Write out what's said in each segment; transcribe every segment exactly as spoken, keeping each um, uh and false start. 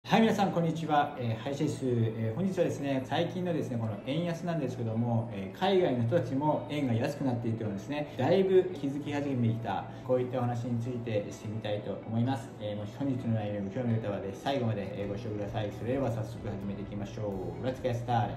はい、皆さんこんにちは。えー、林です。えー、本日はですね、最近のですね、この円安なんですけども、えー、海外の人たちも円が安くなっているというのはですね、だいぶ気づき始めてきた、こういったお話についてしてみたいと思います。えー、もし本日の内容にご興味のある方は、最後までご視聴ください。それでは早速始めていきましょう。Let's get started!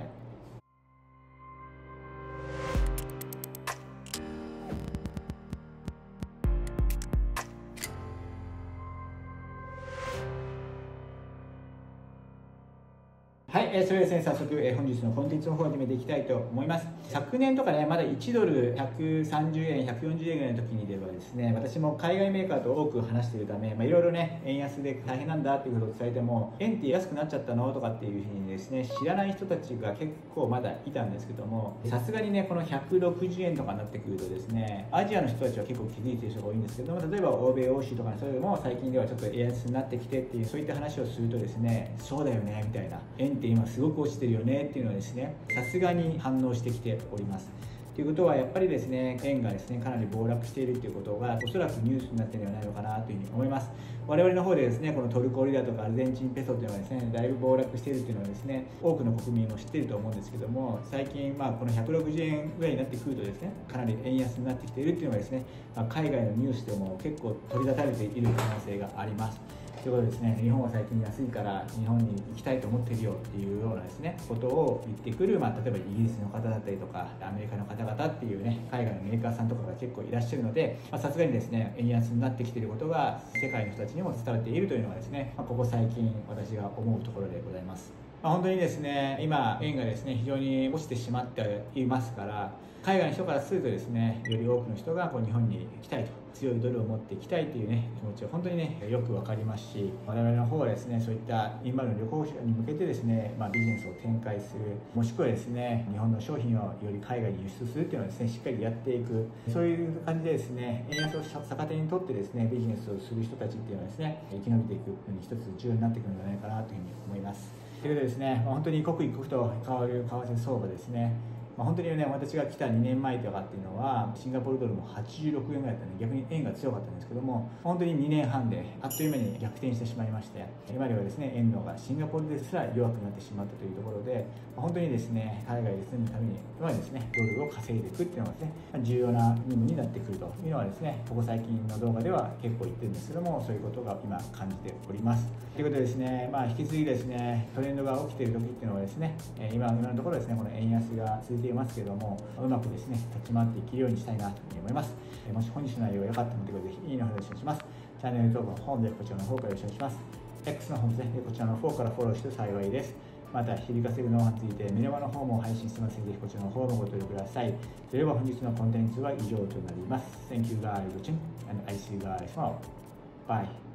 はい、えー、それでですね、早速、えー、本日のコンテンツの方を始めていきたいと思います。昨年とかね、まだいちドルひゃくさんじゅうえん、ひゃくよんじゅうえんぐらいの時にではですね、私も海外メーカーと多く話しているため、まあ、いろいろね、円安で大変なんだっていうことを伝えても、円って安くなっちゃったのとかっていうふうにですね、知らない人たちが結構まだいたんですけども、さすがにね、このひゃくろくじゅうえんとかになってくるとですね、アジアの人たちは結構気づいている人が多いんですけども、例えば欧米、欧州とかそれでも最近ではちょっと円安になってきてっていう、そういった話をするとですね、そうだよね、みたいな。円って今すごく落ちてるよねっていうのはですね、さすがに反応してきております。ということはやっぱりですね、円がですねかなり暴落しているということがおそらくニュースになっているのではないのかなというふうに思います。我々の方でですね、このトルコリラとかアルゼンチンペソというのはですね、だいぶ暴落しているというのはですね、多くの国民も知っていると思うんですけども、最近まあこのひゃくろくじゅうえんぐらいになってくるとですね、かなり円安になってきているというのがですね、まあ、海外のニュースでも結構取り沙汰されている可能性があります。ということでですね、日本は最近安いから日本に行きたいと思ってるよっていうようなですね、ことを言ってくる、まあ、例えばイギリスの方だったりとか、アメリカの方々っていうね、海外のメーカーさんとかが結構いらっしゃるので、さすがにですね、円安になってきていることが世界の人たちにも伝わっているというのがですね、まあ、ここ最近私が思うところでございます。まあ、本当にですね、今円がですね、非常に落ちてしまっていますから、海外の人からするとですね、より多くの人がこう日本に来たいと、強いドルを持っていきたいというね、気持ちは本当にね、よくわかりますし、我々の方はですね、そういったインバウンド旅行者に向けてですね、まあ、ビジネスを展開する、もしくはですね、日本の商品をより海外に輸出するっていうのをですね、しっかりやっていく、そういう感じでですね、円安を逆手にとってですね、ビジネスをする人たちっていうのはですね、生き延びていくのに一つ重要になってくるんじゃないかなというふうに思います。ということでですね、本当に刻一刻と変わる為替相場ですね。まあ、本当にね、私が来たにねんまえとかっていうのは、シンガポールドルもはちじゅうろくえんぐらいだったので、逆に円が強かったんですけども、本当ににねんはんであっという間に逆転してしまいまして、今ではですね、円の方がシンガポールですら弱くなってしまったというところで、本当にですね、海外で住むためにはですね、ドルを稼いでいくっていうのがですね、重要な任務になってくるというのはですね、ここ最近の動画では結構言ってるんですけども、そういうことが今感じております。ということでですね、まあ引き続きですね、トレンドが起きている時っていうのはですね、今今のところですね、この円安が続いていますけれども、うまくですね、立ち回っていけるようにしたいなというふうに思います。もし本日の内容が良かったので、ぜひいいねをお願いします。チャンネル登録の方でこちらの方からよろしくお願いします。X の方ですね、こちらの方からフォローして幸いです。また、響かせるノウハウについてメルマの方も配信してますので、ぜひこちらの方もご登録ください。それでは本日のコンテンツは以上となります。Thank you guys for watching and I see you guys tomorrow. Bye.